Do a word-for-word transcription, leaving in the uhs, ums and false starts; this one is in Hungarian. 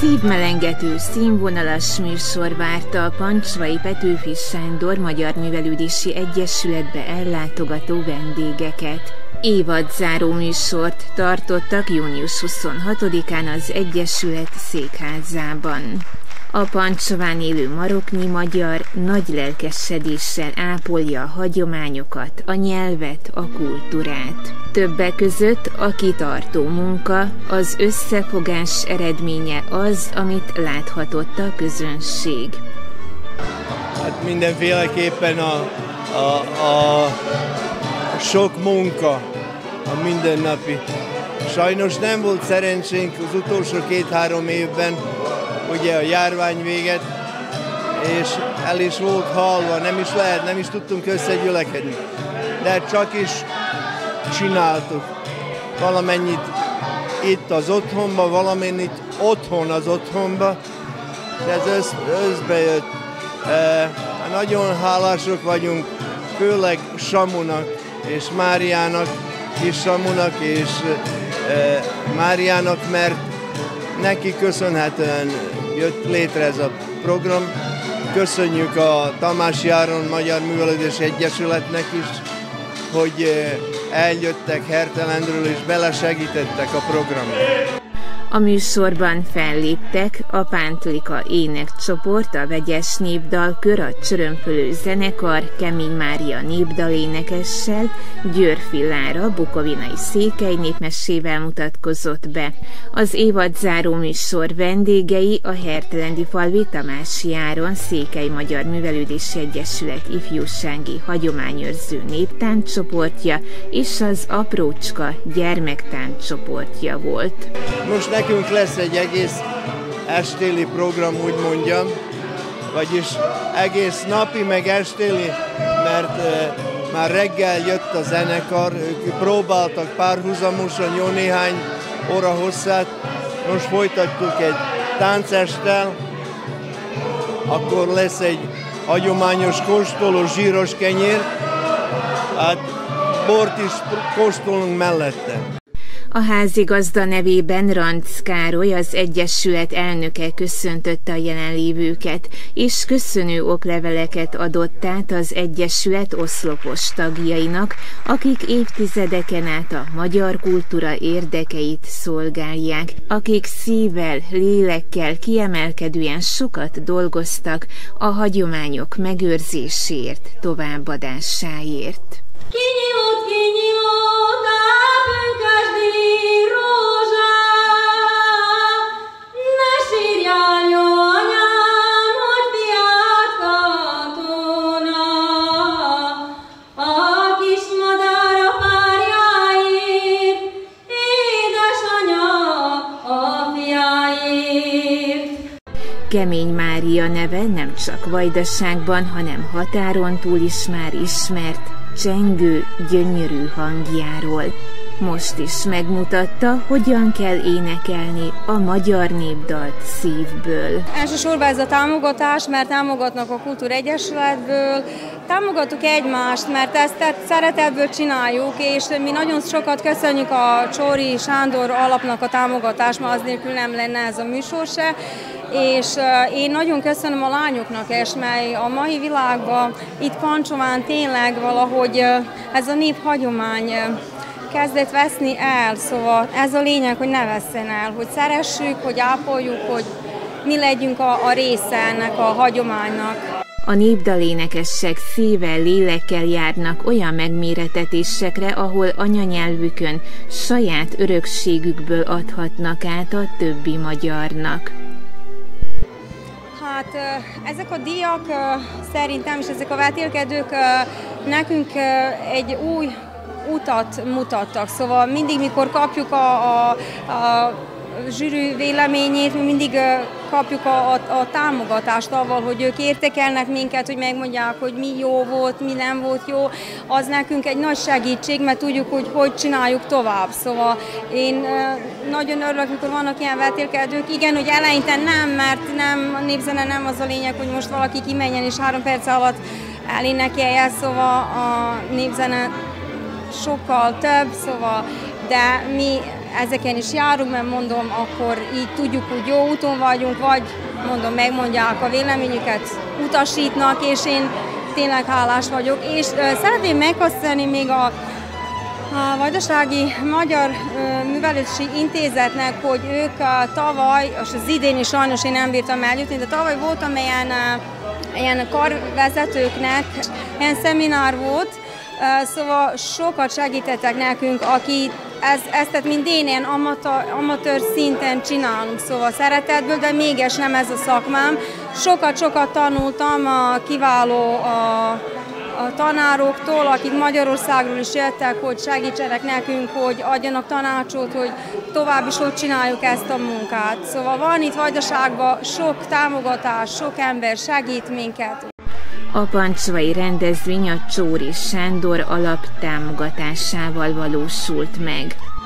Szívmelengető, színvonalas műsor várta a Pancsvai Petőfi Sándor Magyar Művelődési Egyesületbe ellátogató vendégeket. Évadzáró műsort tartottak június huszonhatodikán az Egyesület székházában. A Pancsván élő maroknyi magyar nagy lelkesedéssel ápolja a hagyományokat, a nyelvet, a kultúrát. Többek között a kitartó munka, az összefogás eredménye az, amit láthatott a közönség. Hát mindenféleképpen a, a, a sok munka, a mindennapi. Sajnos nem volt szerencsénk az utolsó két-három évben, ugye a járvány véget, és el is volt halva, nem is lehet, nem is tudtunk összegyülekedni. De csak is csináltuk valamennyit itt az otthonba, valamennyit otthon az otthonba, és ez össz, összbejött. E, nagyon hálások vagyunk, főleg Samunak és Máriának, kis Samunak és e, Máriának, mert neki köszönhetően jött létre ez a program. Köszönjük a Tamási Áron Magyar Művelődési Egyesületnek is, hogy eljöttek Hertelendről és belesegítettek a programra. A műsorban felléptek a Pántlika énekcsoport, a Vegyes Népdalkör, a Csörömpölő zenekar, Kemény Mária népdalénekessel, Győr Fillára bukovinai székely népmessével mutatkozott be. Az évadzáró műsor vendégei a hertelendi falvi Tamási Áron Székely Magyar Művelődési Egyesület ifjúsági hagyományőrző néptáncsoportja és az Aprócska gyermektáncsoportja volt. Most nekünk lesz egy egész estéli program, úgy mondjam, vagyis egész napi, meg estéli, mert e, már reggel jött a zenekar, ők próbáltak párhuzamosan jó néhány óra hosszát, most folytattuk egy táncesttel, akkor lesz egy hagyományos kóstoló zsíros kenyér, hát bort is kóstolunk mellette. A házigazda nevében Rantz Károly, az Egyesület elnöke köszöntötte a jelenlévőket, és köszönő okleveleket adott át az Egyesület oszlopos tagjainak, akik évtizedeken át a magyar kultúra érdekeit szolgálják, akik szívvel, lélekkel kiemelkedően sokat dolgoztak a hagyományok megőrzéséért, továbbadásáért. Kinyílt, kinyílt a pünkösdi rózsa, ne sírjál, jó anyám, hogy fiát katona. A kis madár a párjáért, édesanya a fiáért. Kemény Mária neve nem csak Vajdaságban, hanem határon túl is már ismert, csengő, gyönyörű hangjáról. Most is megmutatta, hogyan kell énekelni a magyar népdalt szívből. Elsősorban ez a támogatás, mert támogatnak a Kultúregyesületből, támogatjuk egymást, mert ezt szeretetből csináljuk, és mi nagyon sokat köszönjük a Csóri Sándor alapnak a támogatást, mert az nélkül nem lenne ez a műsor se. És én nagyon köszönöm a lányoknak is, mely a mai világban itt Pancsován tényleg valahogy ez a néphagyomány kezdett veszni el, szóval ez a lényeg, hogy ne vesszen el, hogy szeressük, hogy ápoljuk, hogy mi legyünk a, a része ennek a hagyománynak. A népdalénekesek szívvel, lélekkel járnak olyan megméretetésekre, ahol anyanyelvükön saját örökségükből adhatnak át a többi magyarnak. Hát ezek a díjak szerintem, és ezek a vetélkedők nekünk egy új utat mutattak, szóval mindig, mikor kapjuk a, a, a zsűri véleményét, mi mindig kapjuk a, a, a támogatást avval, hogy ők értékelnek minket, hogy megmondják, hogy mi jó volt, mi nem volt jó, az nekünk egy nagy segítség, mert tudjuk, hogy hogy csináljuk tovább. Szóval én nagyon örülök, mikor vannak ilyen vetélkedők. Igen, hogy eleinte nem, mert nem, a népzene nem az a lényeg, hogy most valaki kimenjen és három perc alatt elénekelje, szóval a népzene sokkal több, szóval, de mi ezeken is járunk, mert mondom, akkor így tudjuk, hogy jó úton vagyunk, vagy mondom, megmondják a véleményüket, utasítnak, és én tényleg hálás vagyok. És szeretném megköszönni még a, a Vajdasági Magyar Művelési Intézetnek, hogy ők tavaly, és az idén is sajnos én nem bírtam eljutni, de tavaly voltam ilyen, ilyen karvezetőknek, ilyen szeminár volt, szóval sokat segítettek nekünk, aki ez, ezt mind én ilyen amatőr, amatőr szinten csinálunk, szóval szeretetből, de mégis nem ez a szakmám. Sokat-sokat tanultam a kiváló a, a tanároktól, akik Magyarországról is jöttek, hogy segítsenek nekünk, hogy adjanak tanácsot, hogy tovább is hogy csináljuk ezt a munkát. Szóval van itt Vajdaságban sok támogatás, sok ember segít minket. A pancsvai rendezvény a Csóri Sándor alap támogatásával valósult meg.